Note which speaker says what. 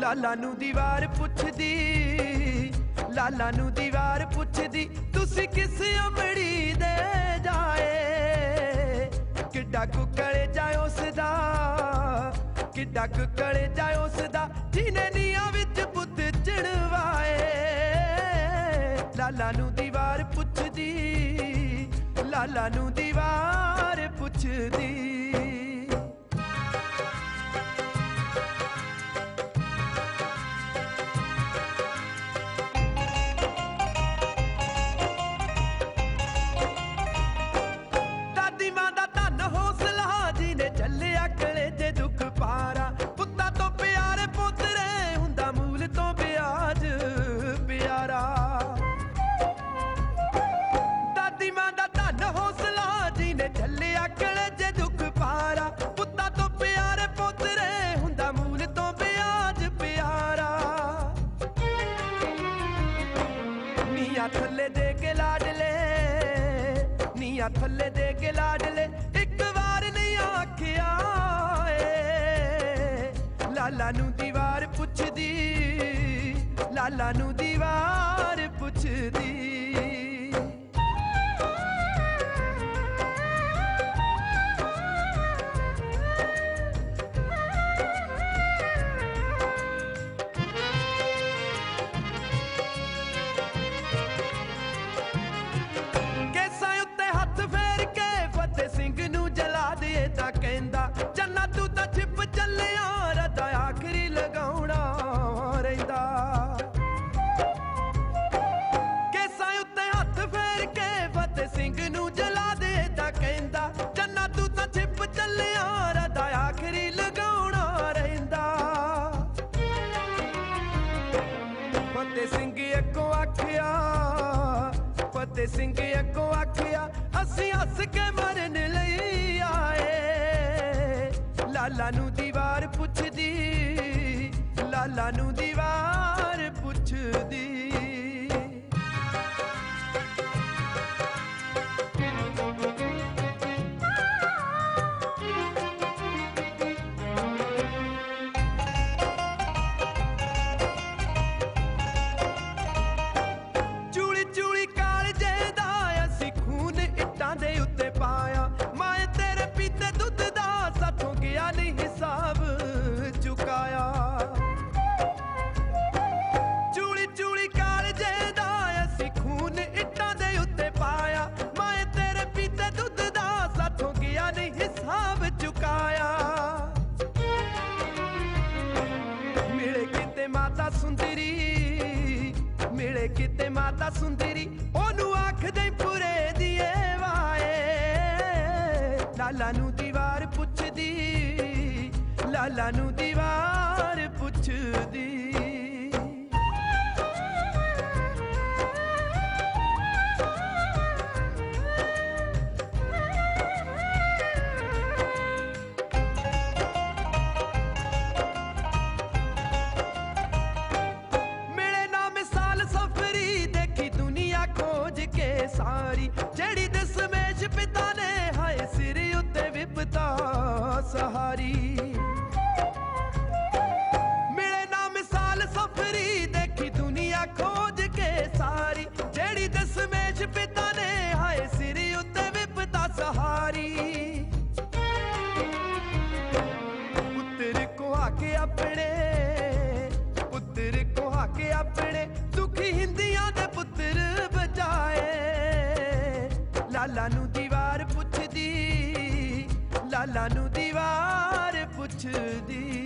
Speaker 1: ਲਾਲਾ ਨੂੰ ਦੀਵਾਰ ਪੁੱਛਦੀ, ਲਾਲਾ ਨੂੰ ਦੀਵਾਰ ਪੁੱਛਦੀ, ਤੁਸੀਂ ਕਿਸ ਅਮੜੀ ਦੇ ਜਾਏ। ਕਿੱਡਾ ਕੁਕਲੇ ਜਾਏ ਉਸਦਾ, ਕਿੱਡਾ ਕੁਕਲੇ ਜਾਏ ਉਸਦਾ, ਜਿਹਨੇ ਨੀਆਂ ਵਿੱਚ ਪੁੱਤ ਚੜਵਾਏ। ਲਾਲਾ ਨੂੰ ਦੀਵਾਰ ਪੁੱਛਦੀ, ਲਾਲਾ ਨੂੰ ਦੀਵਾਰ ਪੁੱਛਦੀ। थल्ले दे के लाडले, नीया थल्ले दे के लाडले, एक बार नहीं आखिया। लाला नू दीवार पुछदी, लाला नू दीवार पुछदी। कहंदा चन्ना तू तां छिप चलिया, रदा आखरी लगाउणा रहिंदा। केसां उत्ते हथ फेर के फतेह सिंह नू जला दे तां कहंदा चन्ना तू तां छिप चलिया, रदा आखरी लगाउणा रहिंदा। फतेह सिंह अग्गों आखिया, फतेह सिंह अग्गों आखिया, असीं हस के मरन लई आए। लाला नू दीवार पुछदी, लाला नू दीवार पुछदी। चूली चूली कालजे दा असी खून इट्टां दे उत्ते पाया। मैं तेरे पीते दुध दा साथों गया नहीं हिसाब चुकाया। चूली चूली कालजे दा असी खून इट्टां दे उत्ते पाया। मैं तेरे पीते दुध दा साथों गया नहीं हिसाब चुकाया। मिले किते माता सुंदरी, मिले किते माता सुंदरी, ओनू आख दे पुरे दिए वाए। लाला नू दीवार पुछदी, लाला नू दीवार पुछदी। मिले ना मिसाल सफरी, देखी दुनिया खोज के सारी, जेड़ी दसमेश पिता ने हाय सिर उत्ते विपता सहारी। मिले ना मिसाल सफरी, देखी दुनिया खोज के सारी, जेड़ी दसमेश पिता ने हाय सिर उत्ते विपता सहारी। पुत्र को आके अपने, पुत्र को आके अपने, दुखी हिंदियां दे पुत्र बचाए। लाला नू दीवार पुछदी, लाला नू दीवार पुछदी।